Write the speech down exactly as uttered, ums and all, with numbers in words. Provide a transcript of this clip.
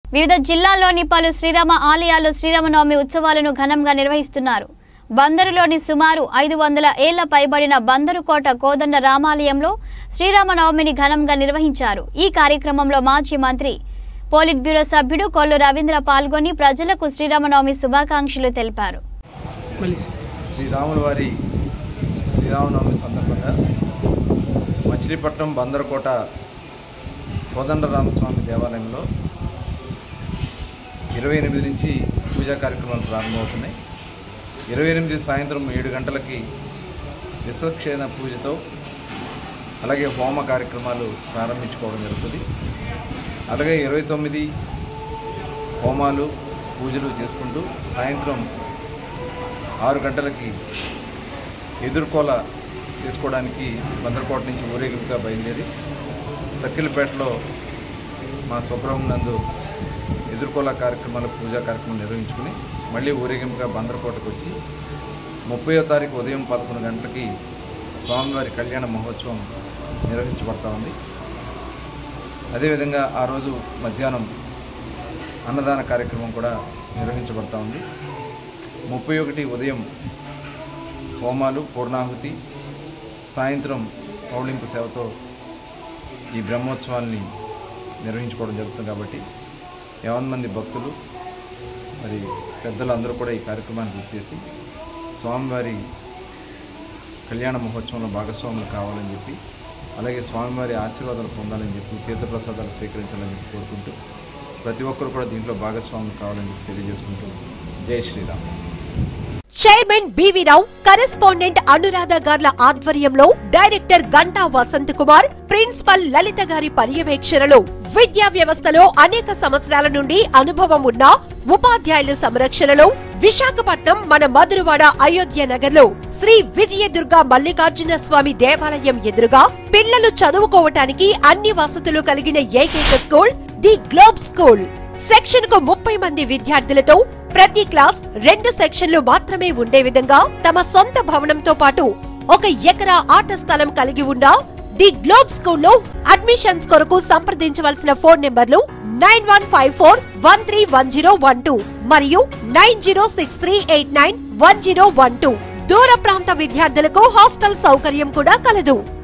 వివిధ జిల్లాల్లోని పలు శ్రీరామ ఆలయాల్లో శ్రీరామనవమి ఉత్సవాలను ఘనంగా నిర్వహిస్తున్నారు. బందరులోని సుమారు ఐదు వందల ఏళ్ల పైబడిన బందరుకోట కోదండ రామాలయంలో శ్రీరామనవమిని ఘనంగా నిర్వహించారు. ఈ కార్యక్రమంలో మాజీ మంత్రి పోలిట్ బ్యూరో సభ్యుడు కొల్లు రవీంద్ర పాల్గొని ప్రజలకు శ్రీరామనవమి శుభాకాంక్షలు తెలిపారు. శ్రీరాముల వారి శ్రీరామనవమి సందర్భంగా మచిలీపట్నం బందరుకోట కోదండ రామస్వామి దేవాలయంలో ఇరవై ఎనిమిది నుంచి పూజా కార్యక్రమాలు ప్రారంభమవుతున్నాయి. ఇరవై ఎనిమిది సాయంత్రం ఏడు గంటలకి విశ్వక్షేణ పూజతో అలాగే హోమ కార్యక్రమాలు ప్రారంభించుకోవడం జరుగుతుంది. అలాగే ఇరవై తొమ్మిది హోమాలు పూజలు చేసుకుంటూ సాయంత్రం ఆరు గంటలకి ఎదుర్కోల చేసుకోవడానికి బందరుకోట నుంచి ఊరేగింపుగా బయలుదేరి సర్కిల్పేటలో మా స్వగృహం నందు ఎదుర్కోల కార్యక్రమాలు పూజా కార్యక్రమం నిర్వహించుకుని మళ్ళీ ఊరేగింపుగా బందరుకోటకు వచ్చి ముప్పయో తారీఖు ఉదయం పదకొండు గంటలకి స్వామివారి కళ్యాణ మహోత్సవం నిర్వహించబడతా ఉంది. అదేవిధంగా ఆ రోజు మధ్యాహ్నం అన్నదాన కార్యక్రమం కూడా నిర్వహించబడతా ఉంది. ముప్పై ఒకటి ఉదయం హోమాలు పూర్ణాహుతి, సాయంత్రం పౌళింపు సేవతో ఈ బ్రహ్మోత్సవాల్ని నిర్వహించుకోవడం జరుగుతుంది. కాబట్టి యావన్ మంది భక్తులు మరి పెద్దలు అందరూ కూడా ఈ కార్యక్రమానికి ఇచ్చేసి స్వామివారి కళ్యాణ మహోత్సవంలో భాగస్వాములు కావాలని చెప్పి అలాగే స్వామివారి ఆశీర్వాదాలు పొందాలని చెప్పి తీర్థప్రసాదాలు స్వీకరించాలని చెప్పి కోరుకుంటూ ప్రతి ఒక్కరు కూడా దీంట్లో భాగస్వాములు కావాలని చెప్పి తెలియజేసుకుంటూ జై Shriram. Chairman BV Rao, correspondent Anuradha గార్ల ఆధ్వర్యంలో డైరెక్టర్ గంటా వసంత్ కుమార్, ప్రిన్సిపల్ లలిత గారి పర్యవేక్షణలో విద్యా వ్యవస్థలో అనేక సంవత్సరాల నుండి అనుభవం ఉన్న ఉపాధ్యాయుల సంరక్షణలో విశాఖపట్నం మన మధురవాడ అయోధ్య నగర్ లో శ్రీ విజయదుర్గ మల్లికార్జున స్వామి దేవాలయం ఎదురుగా పిల్లలు చదువుకోవటానికి అన్ని వసతులు కలిగిన ఏకైక school the globe school. Section కు ముప్పై మంది విద్యార్థులతో ప్రతి క్లాస్ రెండు సెక్షన్లు మాత్రమే ఉండే విధంగా తమ సొంత భవనంతో పాటు ఒక ఎకరా ఆట స్థలం కలిగి ఉన్న ది గ్లోబ్ స్కూల్లో అడ్మిషన్స్ కొరకు సంప్రదించవలసిన ఫోన్ నెంబర్లు nine one five four one three one zero one two మరియు nine zero six three eight nine one zero one two. దూర ప్రాంత విద్యార్థులకు హాస్టల్ సౌకర్యం కూడా కలదు.